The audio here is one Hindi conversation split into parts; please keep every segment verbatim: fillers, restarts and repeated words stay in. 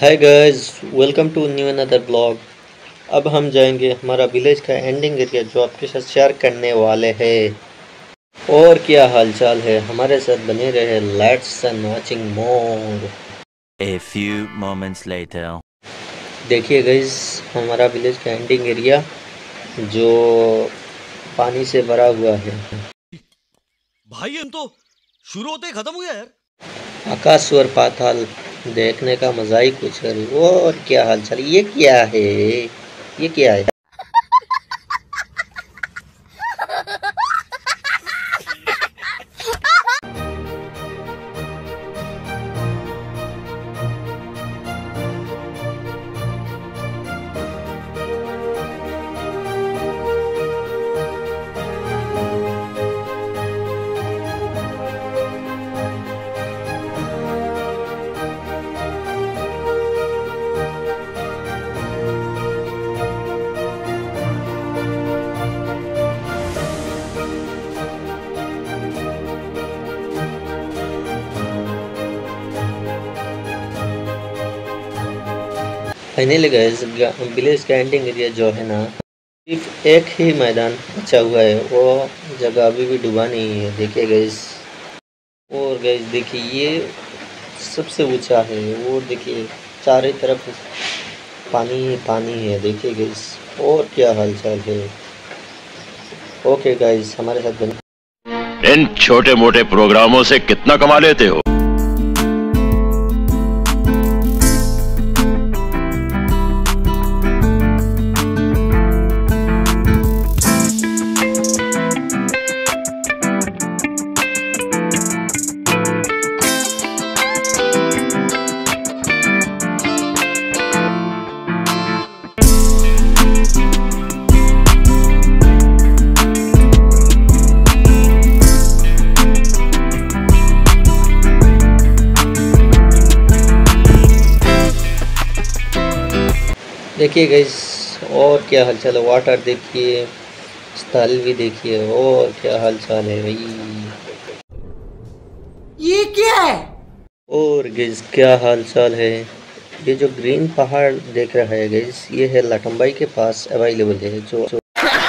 Hi guys, welcome to new another blog. अब हम जाएंगे हमारा विलेज का एंडिंग एरिया जो आपके साथ शेयर करने वाले हैं। और क्या हालचाल है, हमारे साथ बने रहे। Let's end watching more. A few moments later. देखिए गाइस, हमारा विलेज का एंडिंग एरिया जो पानी से भरा हुआ है। भाई हम तो शुरू होते ही खत्म हो गया यार। आकाश और पाताल देखने का मजा ही कुछ है। और क्या हालचाल, ये क्या है, ये क्या है। फाइनली गाइस, विलेज का एंडिंग एरिया जो है ना, सिर्फ एक ही मैदान बचा हुआ है। वो जगह अभी भी डूबा नहीं है। देखिए गाइस, और गाइस देखिए ये सबसे ऊंचा है। वो देखिए चारों तरफ पानी ही पानी है। देखिए गाइस, और क्या हालचाल है। ओके गाइस, हमारे साथ बने। इन छोटे मोटे प्रोग्रामों से कितना कमा लेते हो? देखिए गाइस, और क्या हालचाल है। वाटर देखिए, स्थल भी देखिए, और क्या हालचाल है भाई। ये क्या है? और गाइस क्या हालचाल है। ये जो ग्रीन पहाड़ देख रहा है गाइस, ये है लटम्बाई के पास अवेलेबल है। जो, जो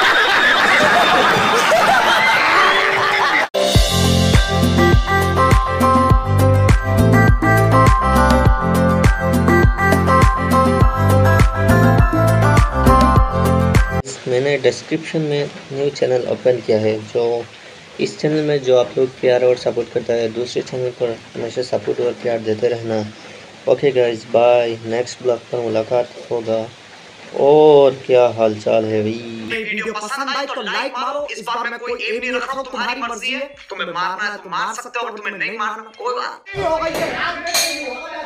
मैंने डिस्क्रिप्शन में न्यू चैनल ओपन किया है। जो इस चैनल में जो आप लोग प्यार और सपोर्ट करता है, दूसरे चैनल पर हमेशा सपोर्ट और प्यार देते रहना। Okay guys, bye. Next blog पर मुलाकात होगा। और क्या हालचाल है भाई। वीडियो पसंद आए तो लाइक मारो। इस बार मैं कोई एम नहीं रख रहा हूं, तुम्हारी मर्जी है। तुम्हें मारना है तो मार सकते हो, और तुम्हें नहीं मारना कोई बात नहीं।